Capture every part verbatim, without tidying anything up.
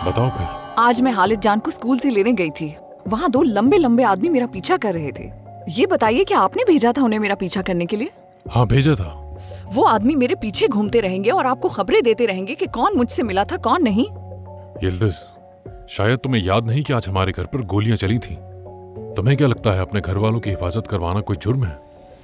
बताओ फिर। आज मैं हालिद जान को स्कूल से लेने गई थी। वहाँ दो लंबे लंबे आदमी मेरा पीछा कर रहे थे। ये बताइए कि आपने भेजा था उन्हें मेरा पीछा करने के लिए? हाँ भेजा था। वो आदमी मेरे पीछे घूमते रहेंगे और आपको खबरें देते रहेंगे कि कौन मुझसे मिला था कौन नहीं। यिल्दिज, शायद तुम्हें याद नहीं कि आज हमारे घर पर गोलियां चली थी। तुम्हें क्या लगता है अपने घर वालों की हिफाजत करवाना कोई जुर्म है?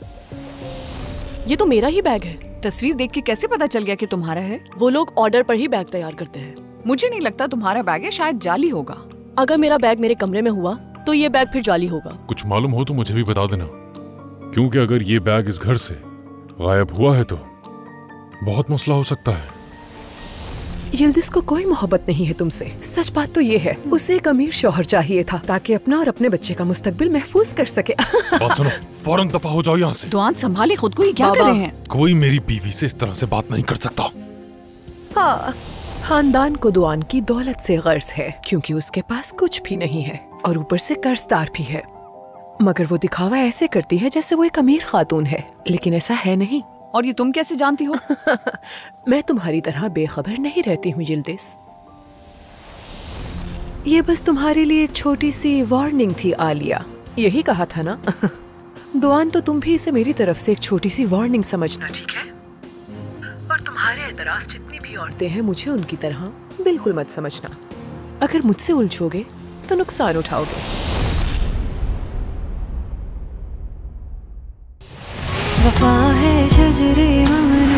ये तो मेरा ही बैग है। तस्वीर देख के कैसे पता चल गया कि तुम्हारा है? वो लोग ऑर्डर पर ही बैग तैयार करते हैं। मुझे नहीं लगता तुम्हारा बैग है, शायद जाली होगा। अगर मेरा बैग मेरे कमरे में हुआ तो ये बैग फिर जाली होगा। कुछ मालूम हो तो मुझे भी बता देना, क्योंकि अगर ये बैग इस घर से गायब हुआ है तो बहुत मसला हो सकता है। यिल्दिज को कोई मोहब्बत नहीं है तुमसे। सच बात तो ये है, उसे एक अमीर शौहर चाहिए था ताकि अपना और अपने बच्चे का मुस्तकबिल महफूज कर सके। बात सुनो, फौरन दफा हो जाओ यहाँ से। दुआन संभाले खुद को, ये क्या कर रहे हैं? कोई मेरी बीवी से इस तरह से बात नहीं कर सकता। हाँ, खानदान को दुआन की दौलत से गर्ज है क्योंकि उसके पास कुछ भी नहीं है और ऊपर से कर्जदार भी है। मगर वो दिखावा ऐसे करती है जैसे वो एक अमीर खातून है, लेकिन ऐसा है नहीं। और ये तुम कैसे जानती हो? मैं तुम्हारी तरह बेखबर नहीं रहती हूँ यिल्दिज। ये बस तुम्हारे लिए एक छोटी सी वार्निंग थी आलिया। यही कहा था ना? दुआन तो तुम भी इसे मेरी तरफ से एक छोटी सी वार्निंग समझना, ठीक है? और तुम्हारे एतराफ जितनी भी औरतें हैं मुझे उनकी तरह बिल्कुल मत समझना। अगर मुझसे उलझोगे तो नुकसान उठाओगे। वफा है शजरे